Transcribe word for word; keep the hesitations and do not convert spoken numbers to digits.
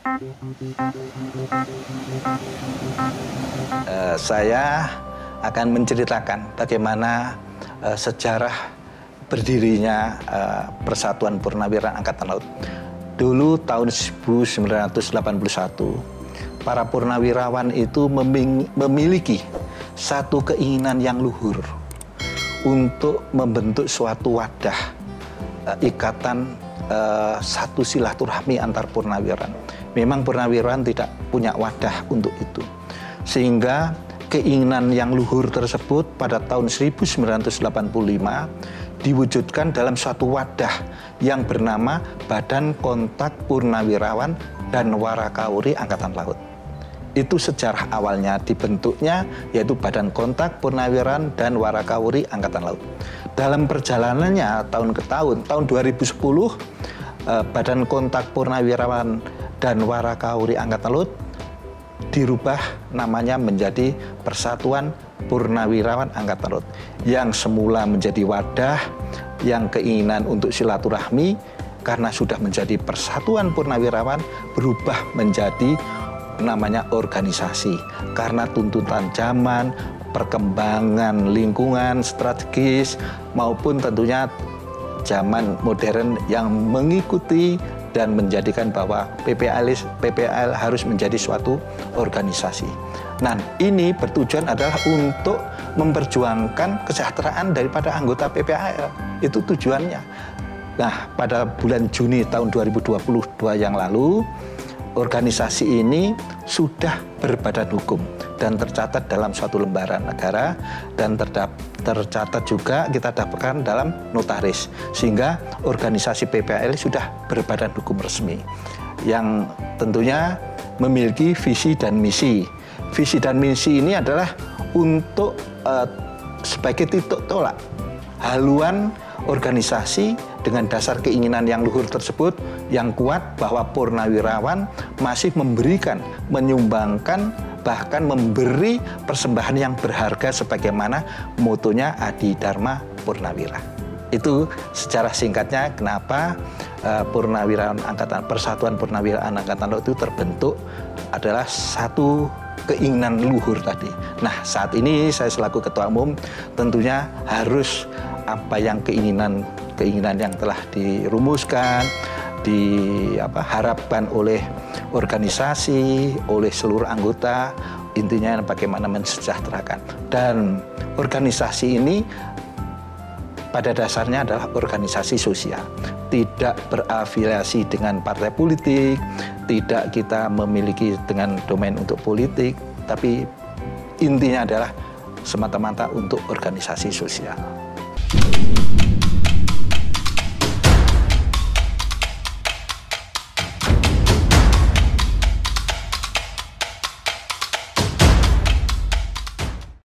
Uh, saya akan menceritakan bagaimana uh, sejarah berdirinya uh, Persatuan Purnawirawan Angkatan Laut. Dulu tahun seribu sembilan ratus delapan puluh satu, para purnawirawan itu memiliki satu keinginan yang luhur untuk membentuk suatu wadah uh, ikatan uh, satu silaturahmi antar purnawirawan. Memang purnawirawan tidak punya wadah untuk itu, sehingga keinginan yang luhur tersebut pada tahun seribu sembilan ratus delapan puluh lima diwujudkan dalam suatu wadah yang bernama Badan Kontak Purnawirawan dan Warakawuri Angkatan Laut. Itu sejarah awalnya dibentuknya, yaitu Badan Kontak Purnawirawan dan Warakawuri Angkatan Laut. Dalam perjalanannya tahun ke tahun, tahun dua ribu sepuluh, Badan Kontak Purnawirawan dan Warakawuri Angkatan Laut dirubah namanya menjadi Persatuan Purnawirawan Angkatan Laut, yang semula menjadi wadah yang keinginan untuk silaturahmi, karena sudah menjadi Persatuan Purnawirawan berubah menjadi namanya organisasi, karena tuntutan zaman, perkembangan lingkungan strategis, maupun tentunya zaman modern yang mengikuti dan menjadikan bahwa P P L, P P L harus menjadi suatu organisasi. Nah, ini bertujuan adalah untuk memperjuangkan kesejahteraan daripada anggota P P L. Itu tujuannya. Nah, pada bulan Juni tahun dua ribu dua puluh dua yang lalu, organisasi ini sudah berbadan hukum dan tercatat dalam suatu lembaran negara, dan tercatat juga kita dapatkan dalam notaris, sehingga organisasi P P L sudah berbadan hukum resmi yang tentunya memiliki visi dan misi. Visi dan misi ini adalah untuk uh, sebagai titik tolak haluan organisasi dengan dasar keinginan yang luhur tersebut yang kuat, bahwa purnawirawan masih memberikan, menyumbangkan, bahkan memberi persembahan yang berharga sebagaimana motonya Adi Dharma Purnawira. Itu secara singkatnya kenapa uh, Purnawirawan Angkatan Persatuan Purnawirawan Angkatan Laut itu terbentuk, adalah satu keinginan luhur tadi. Nah, saat ini saya selaku Ketua Umum tentunya harus apa yang keinginan keinginan yang telah dirumuskan, diharapkan oleh organisasi, oleh seluruh anggota, intinya bagaimana mensejahterakan. Dan organisasi ini pada dasarnya adalah organisasi sosial, tidak berafiliasi dengan partai politik, tidak kita memiliki dengan domain untuk politik, tapi intinya adalah semata-mata untuk organisasi sosial.